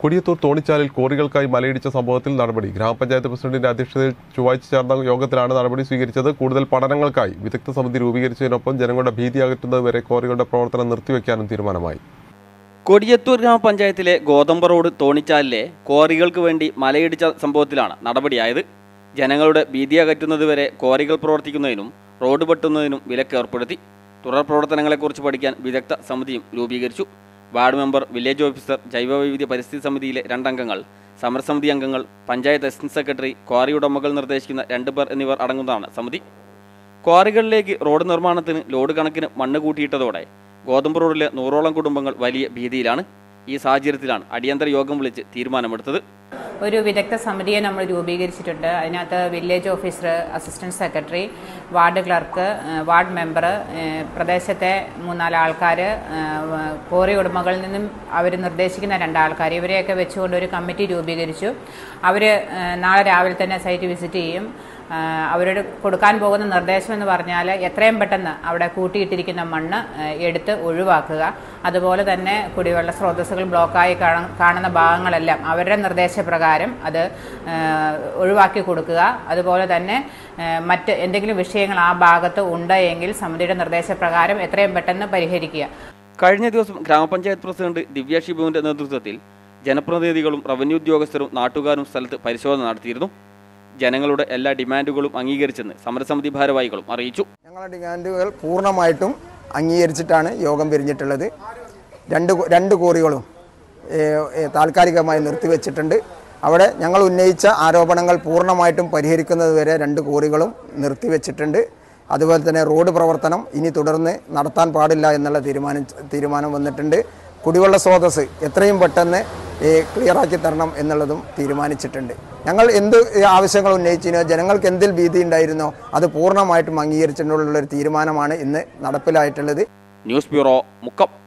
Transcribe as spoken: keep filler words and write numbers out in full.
കൊടിയത്തൂർ തോണിച്ചാലിൽ കോറികൾക്കായി മലയിടിച്ച സംഭവത്തിൽ നടപടി. ഗ്രാമപഞ്ചായത്ത് പ്രസിഡന്റിന്റെ അധ്യക്ഷതയിൽ ചൊവ്വാഴ്ച ചേർന്ന യോഗത്തിലാണ് നടപടി സ്വീകരിച്ചത്. കൂടുതൽ പഠനങ്ങൾക്കായി വിദഗ്ധ സമിതി രൂപീകരിച്ചതിനൊപ്പം ജനങ്ങളുടെ ഭീതി അകറ്റുന്നതുവരെ കോറികളുടെ പ്രവർത്തനം നിർത്തിവെക്കാനും തീരുമാനമായി. കൊടിയത്തൂർ ഗ്രാമപഞ്ചായത്തിലെ ഗോതമ്പ് റോഡ് തോണിച്ചാലിലെ കോറികൾക്ക് വേണ്ടി മലയിടിച്ച സംഭവത്തിലാണ് നടപടിയായത്. ജനങ്ങളുടെ ഭീതി അകറ്റുന്നതുവരെ കോറികൾ പ്രവർത്തിക്കുന്നതിനും റോഡ് വെട്ടുന്നതിനും വിലക്ക് ഏർപ്പെടുത്തി. തുടർ പ്രവർത്തനങ്ങളെക്കുറിച്ച് പഠിക്കാൻ വിദഗ്ധ സമിതിയും രൂപീകരിച്ചു. വാർഡ് മെമ്പർ, വില്ലേജ് ഓഫീസർ, ജൈവവൈവിധ്യ പരിസ്ഥിതി സമിതിയിലെ രണ്ടംഗങ്ങൾ, സമരസമിതി അംഗങ്ങൾ, പഞ്ചായത്ത് അസിസ്റ്റന്റ് സെക്രട്ടറി, ക്വാറി ഉടമകൾ നിർദ്ദേശിക്കുന്ന രണ്ട് പേർ എന്നിവർ അടങ്ങുന്നതാണ് സമിതി. ക്വാറികളിലേക്ക് റോഡ് നിർമ്മാണത്തിന് ലോഡ് കണക്കിന് മണ്ണ് കൂട്ടിയിട്ടതോടെ ഗോതമ്പ് റോഡിലെ നൂറോളം കുടുംബങ്ങൾ വലിയ ഭീതിയിലാണ്. ഈ സാഹചര്യത്തിലാണ് അടിയന്തര യോഗം വിളിച്ച് തീരുമാനമെടുത്തത്. ഒരു വിദഗ്ധ സമിതിയെ നമ്മൾ രൂപീകരിച്ചിട്ടുണ്ട്. അതിനകത്ത് village officer, assistant secretary, ward clerk, ward member, പ്രദേശത്തെ മൂന്നാല് ആൾക്കാർ, കോറി ഉടമകളിൽ നിന്നും അവർ നിർദ്ദേശിക്കുന്ന രണ്ടാൾക്കാർ, ഇവരെയൊക്കെ വെച്ചുകൊണ്ട് ഒരു കമ്മിറ്റി രൂപീകരിച്ചു. അവർ നാളെ രാവിലെ തന്നെ സൈറ്റ് വിസിറ്റ് ചെയ്യും. അവരോട് കൊടുക്കാൻ പോകുന്ന നിർദ്ദേശം എന്ന് പറഞ്ഞാൽ എത്രയും പെട്ടെന്ന് അവിടെ കൂട്ടിയിട്ടിരിക്കുന്ന മണ്ണ് എടുത്ത് ഒഴിവാക്കുക. അതുപോലെ തന്നെ കുടിവെള്ള സ്രോതസ്സുകൾ ബ്ലോക്കായി കാണുന്ന ഭാഗങ്ങളെല്ലാം അവരുടെ നിർദ്ദേശപ്രകാരം അത് ഒഴിവാക്കി കൊടുക്കുക. അതുപോലെ തന്നെ മറ്റ് എന്തെങ്കിലും വിഷയങ്ങൾ ആ ഭാഗത്ത് ഉണ്ടെങ്കിൽ സമിതിയുടെ നിർദ്ദേശപ്രകാരം എത്രയും പെട്ടെന്ന് പരിഹരിക്കുക. കഴിഞ്ഞ ദിവസം ഗ്രാമപഞ്ചായത്ത് പ്രസിഡന്റ് ദിവ്യ ഷിബുവിന്റെ നേതൃത്വത്തിൽ ജനപ്രതിനിധികളും റവന്യൂ ഉദ്യോഗസ്ഥരും നാട്ടുകാരും സ്ഥലത്ത് പരിശോധന നടത്തിയിരുന്നു. ജനങ്ങളുടെ എല്ലാ ഡിമാൻഡുകളും അംഗീകരിച്ചെന്ന് സമരസമിതി ഭാരവാഹികളും അറിയിച്ചു. ഞങ്ങളുടെ ഡിമാൻഡുകൾ പൂർണ്ണമായിട്ടും അംഗീകരിച്ചിട്ടാണ് യോഗം പിരിഞ്ഞിട്ടുള്ളത്. രണ്ട് രണ്ട് കോറികളും താൽക്കാലികമായി നിർത്തിവെച്ചിട്ടുണ്ട്. അവിടെ ഞങ്ങൾ ഉന്നയിച്ച ആരോപണങ്ങൾ പൂർണ്ണമായിട്ടും പരിഹരിക്കുന്നത് വരെ രണ്ട് കോറികളും നിർത്തിവെച്ചിട്ടുണ്ട്. അതുപോലെ തന്നെ റോഡ് പ്രവർത്തനം ഇനി തുടർന്ന് നടത്താൻ പാടില്ല എന്നുള്ള തീരുമാനം തീരുമാനം വന്നിട്ടുണ്ട്. കുടിവെള്ള സ്രോതസ് എത്രയും പെട്ടെന്ന് ക്ലിയറാക്കി തരണം എന്നുള്ളതും തീരുമാനിച്ചിട്ടുണ്ട്. ഞങ്ങൾ എന്ത് ആവശ്യങ്ങൾ ഉന്നയിച്ചിനോ, ജനങ്ങൾക്ക് എന്തിൽ ഭീതി ഉണ്ടായിരുന്നോ അത് പൂർണ്ണമായിട്ടും അംഗീകരിച്ചിട്ടുള്ളൊരു തീരുമാനമാണ് ഇന്ന് നടപ്പിലായിട്ടുള്ളത്. News bureau, Mukkam.